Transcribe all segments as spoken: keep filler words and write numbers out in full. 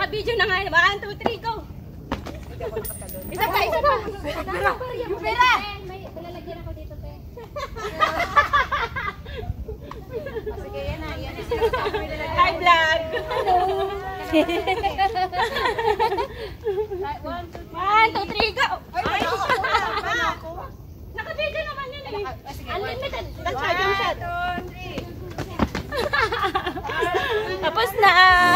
Naka-video na nga. one, two, three, go! Isa pa, isa pa! Pera! May lalagyan ako dito, te. Sige, yan na. Yan na. Hi, vlog! one, two, three, go! Ay, naka-video naman yun eh. Unlimited. one, two, three. Tapos na!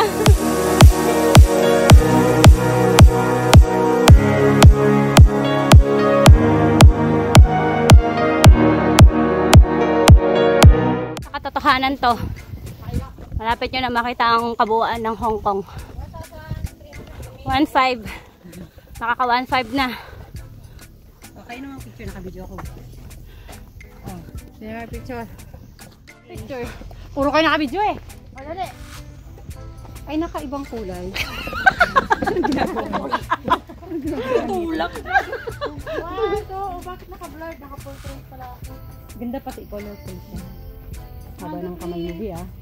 Katotohanan to. Malapit nyo na makita ang kabuuan ng Hong Kong. one five. Nakaka one five na. Okay naman picture, naka-video ako. Oh, sino may picture? Picture. Puro kayo naka-video eh. O, dali. Ay, naka-ibang kulay. Tulak. Wow, ito. Bakit naka-blurred? Naka-portrait pala ako. Ganda pati color siya. Haba ng kamay mo, Bi, ah.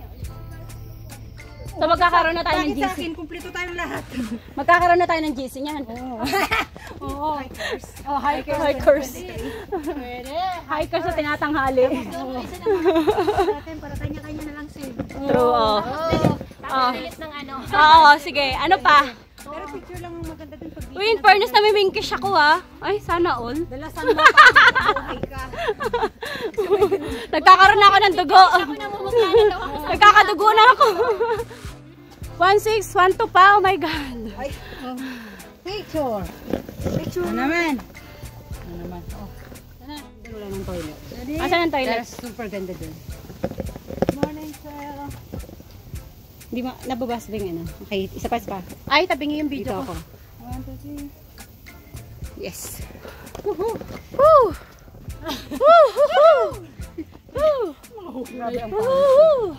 So magkakaroon na tayo ng G C. Sa akin, kumpleto tayong lahat. Magkakaroon na tayo ng G C niyan. Oo. Oo. Hikers. Oh, hikers. Hikers. Pwede. Hikers na tinatanghali. Oo, isa naman. Natin, para kanya-kanya na lang save. True, oh. Tapos delete ng ano. Oo, sige. Ano pa? Pero picture lang ang maganda din pag Uy, in fairness na may winkish ako ah. Ay, sana all. dalasan mo pa. Buhay ka. Nagkakaroon na ako ng dugo. Nagkakadugo na ako. one six, one two pa. Oh my God. Ay, oh. Picture. Picture. Ano naman? Ano naman? Oh. Sana, wala ng toilet. Asan ang toilet? Yes, super ganda dun. Morning, sir. Hindi ma, nababasbing ano. Okay, isa pa, isa pa. Ay, tabingi yung Dito video ako. ko. One, two, three. Yes. Woohoo! Woo! Woohoo! Woo! Grabe ang Woohoo!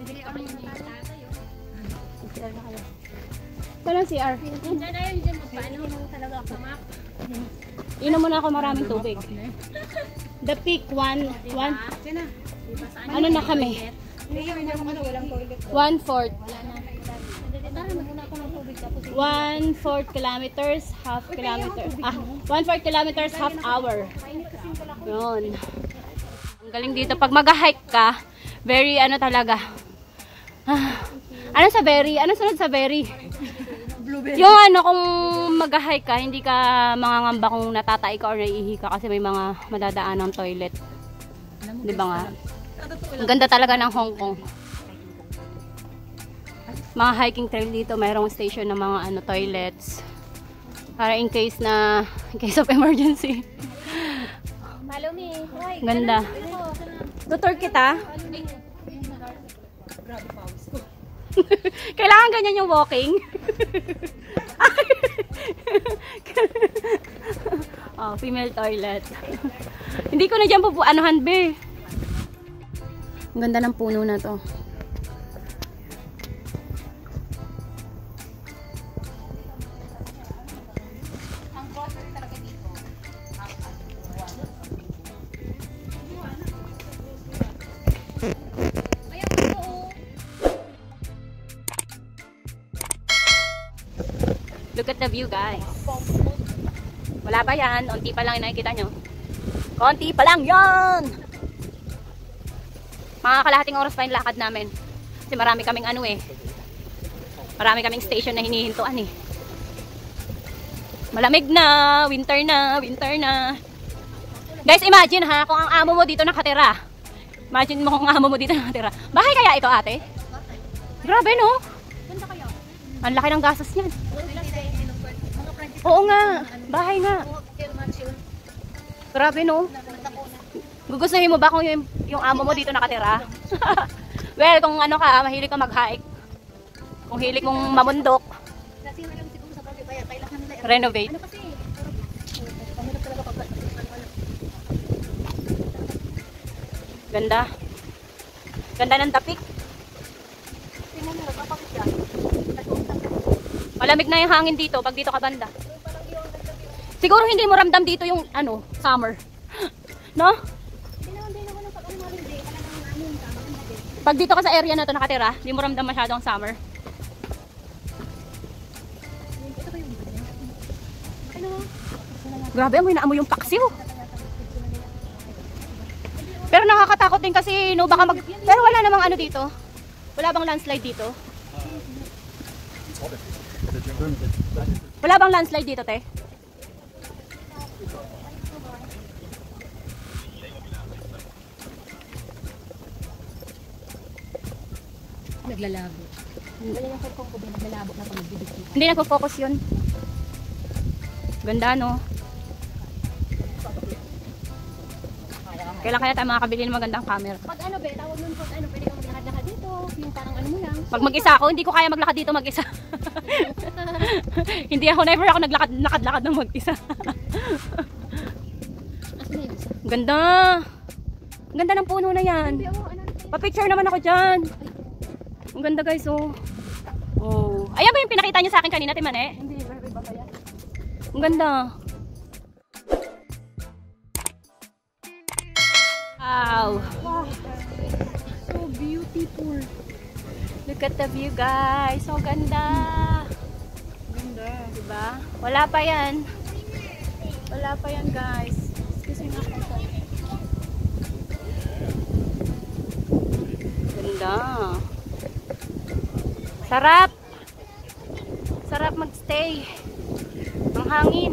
Walang C R. Diyan na yun, dyan mo. Paano mo talaga ako, Mac? Inom muna ako maraming tubig. The peak one, one, ano na kami? One fourth. Tara, maguna ako ng tubig. Tapos One fourth kilometers, half kilometer. Ah, one fourth kilometers, half hour. Yun. Ang galing dito. Pag mag-hike ka, very ano talaga. Ah, ano sa very? Ano sunod sa very? Yung ano, kung mag-hike ka, hindi ka mangangamba kung natatay ka or naiihi ka kasi may mga madadaan ng toilet. Di ba nga? Ang ganda talaga ng Hong Kong. Mga hiking trail dito, mayroong station ng mga ano toilets. Para in case na, in case of emergency. follow me. Hoy, Ganda. Tutor kita. Kailangan ganyan yung walking. Oh, female toilet. Hindi ko na dyan po anuhan, be. Ang ganda ng puno na to. Look at the view, guys. Wala pa yan. Unti pa lang yung nakikita nyo. Konti pa lang yan! Mga kalahating oras pa yung lakad namin. Kasi marami kaming ano eh. Marami kaming station na hinihintuan eh. Malamig na. Winter na. Winter na. Guys, imagine ha. Kung ang amo mo dito nakatira. Imagine mo kung ang amo mo dito nakatira. Bahay kaya ito, ate? Grabe, no? Ang laki ng gastos niyan. Oo nga. Bahay nga. Grabe, no? Gugustuhin mo ba kung yung, yung amo mo dito nakatira? Well, kung ano ka, mahilig ka mag-hike. Kung hilig mong mamundok. Renovate. Ganda. Ganda ng tapik. Malamig na yung hangin dito pag dito ka banda. Siguro hindi mo ramdam dito yung ano, summer. No? Pag dito ka sa area na to nakatira, hindi mo ramdam masyado ang summer. Grabe, amoy na amoy yung paksiw. Pero nakakatakot din kasi no, baka mag... Pero wala namang ano dito. Wala bang landslide dito? Wala bang landslide dito, te? Naglalabo. Hindi nagpo-focus yun. Ganda, no? Kailan kaya tayo makakabili ng magandang camera? Pag ano be, tawag nun pag ano, pwede kang maglakad-lakad dito. Yung parang ano mo lang. Pag mag-isa ako, hindi ko kaya maglakad dito mag-isa. Hindi ako, never ako naglakad-lakad ng mag-isa. Ganda! Ang ganda ng puno na yan. Pa-picture naman ako dyan. Ang ganda guys, oh. Oh. Ayan ba yung pinakita niyo sa akin kanina, Timane? Hindi, may iba pa yan. Ang ganda. Wow. Wow. So beautiful. Look at the view, guys. So ganda. Ganda. Diba? Wala pa yan. Wala pa yan, guys. Excuse me nga po. Ganda. Sarap. Sarap magstay. Ang hangin.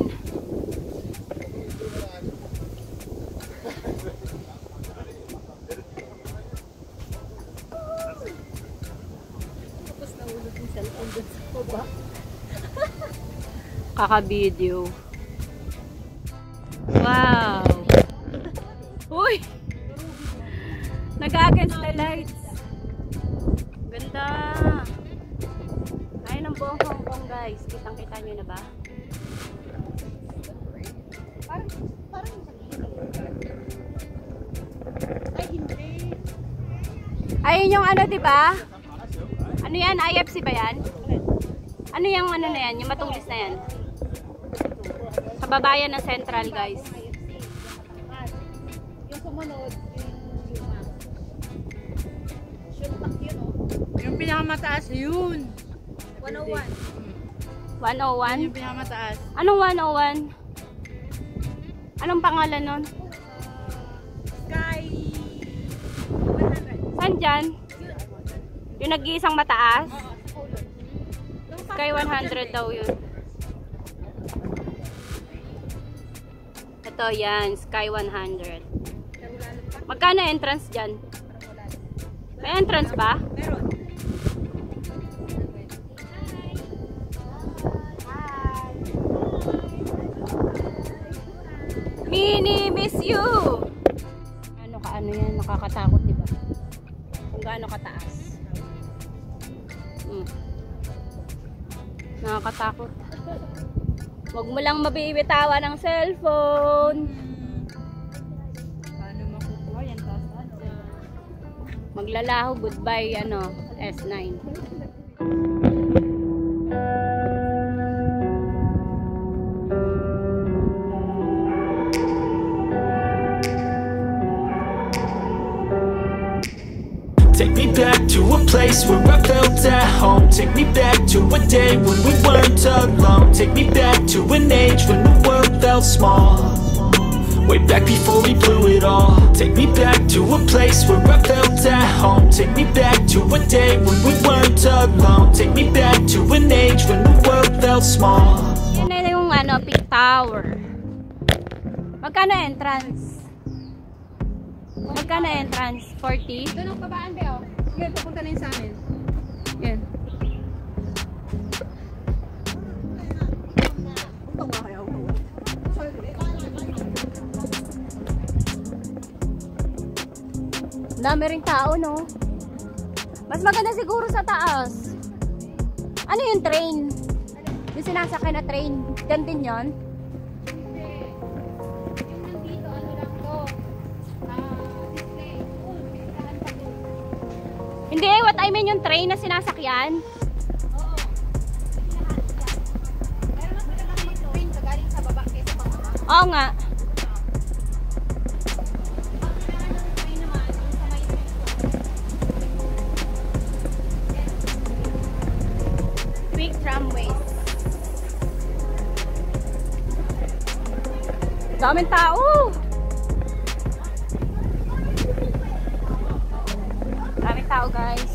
Tapos nahulog yung cellphone dun sa baba. Kaka-video. Wow. Uy! Nag-against the lights. Ganda. Ay, ng buong Hong Kong, guys. Kitang-kita nyo na ba? Parang, parang ay hindi. Ayun yung ano, di ba? Ano yan? I F C ba yan? Ano yung ano na yan? Yung matulis na yan? Sa babayan ng Central, guys. Yung sumunod, yung luma. Shuntak yun, oh. Yung pinakamataas yun. one oh one. one oh one? Yung pinakamataas. Anong one oh one? Anong pangalan nun? Sky one hundred. Saan dyan? Yung nag-iisang mataas? Sky one hundred daw yun. Ito yan, Sky one hundred. Magkano entrance dyan? May entrance ba? Meron. Mini miss you! Ano ka ano yan? Nakakatakot, di ba? Kung gaano kataas. Hmm. Nakakatakot. Huwag mo lang mabibitawan ng cellphone. Paano makukuha yan? Taas-taas. Maglalaho, goodbye, ano, S nine. Take me back to a place where I felt at home. Take me back to a day when we weren't alone. Take me back to an age when the world felt small. Way back before we blew it all. Take me back to a place where I felt at home. Take me back to a day when we weren't alone. Take me back to an age when the world felt small. Yan na yung ano, Peak Tower. Magkano entrance? Magkano entrance? forty? Doon ang kabaan, be, oh. Sige, pupunta na yun sa amin. Yan. Ito nga kaya ako. Dami ring tao, no? Mas maganda siguro sa taas. Ano yung train? Yung sinasakay na train. Diyan din yun? Hindi, what I mean yung train na sinasakyan. Pero mas maganda mag-train ka galing sa baba kaysa pangaba. Oo nga. Quick tramways. Daming tao. Daming tao, guys.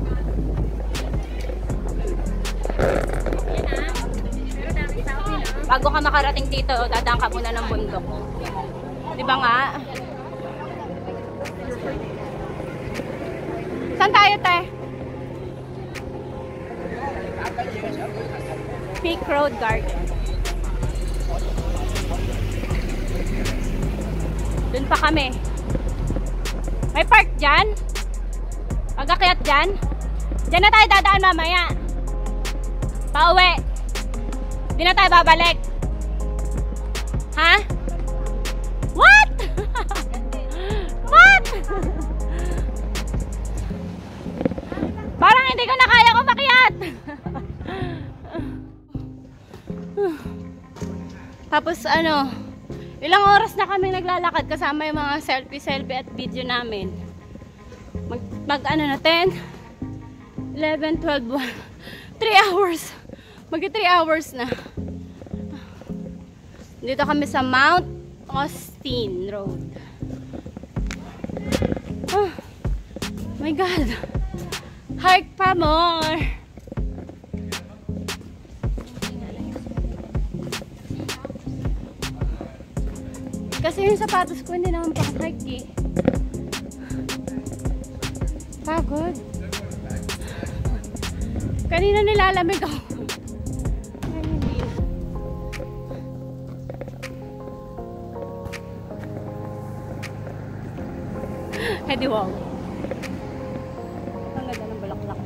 Bago ka makarating dito, dadaan ka muna ng bundok. Di ba nga? Saan tayo, te? Peak Road Garden. Doon pa kami. May park dyan? Pag-akyat dyan? Dyan na tayo dadaan mamaya. Pauwi. Di na tayo babalik. Ha? What? What? Parang hindi ko na kaya umakyat. Tapos ano, ilang oras na kami naglalakad kasama yung mga selfie-selfie at video namin. Mag, mag ano na, ten, eleven, twelve, three hours. Mag three hours na. Dito kami sa Mount Austin Road. Oh my God. Hike pa more. Kasi yung sapatos ko hindi naman pang-hike eh. Pagod. Kanina nilalamig ako. Hedi wow. Ang ganda ng bulaklak.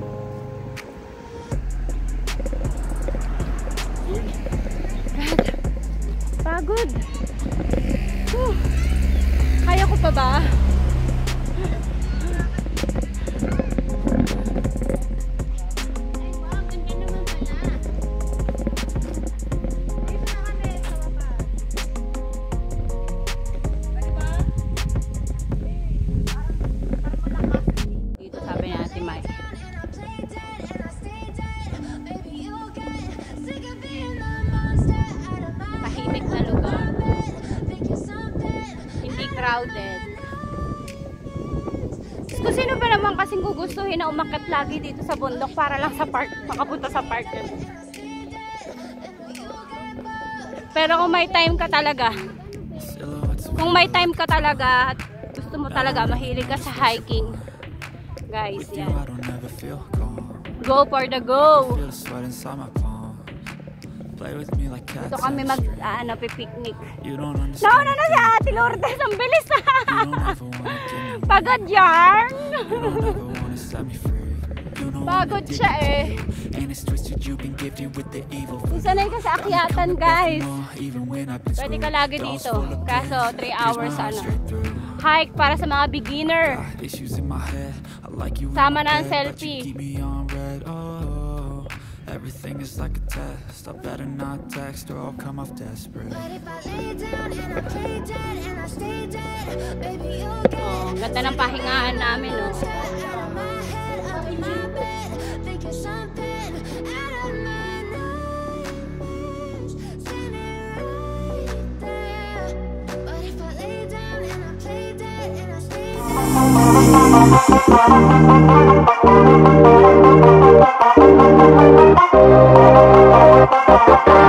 Pagod. Whew. Kaya ko pa ba? Crowded. Kung sino pa naman kasing gugustuhin na umakyat lagi dito sa bundok para lang sa park, makapunta sa park. Pero kung may time ka talaga, kung may time ka talaga at gusto mo talaga, mahilig ka sa hiking, guys, yan. Go for the go! Dito kami mag, uh, ano, pipiknik. Nauna na si Ate Lourdes, ang bilis na! Pagod yarn! Pagod siya eh. Sanay ka sa akyatan, guys. Pwede ka lagi dito. Kaso three hours ano. Hike para sa mga beginner. Sama na ang selfie. Everything is like a test. I better not text or I'll come off desperate. Oh, ganda ng pahingaan namin, oh. We'll be right back.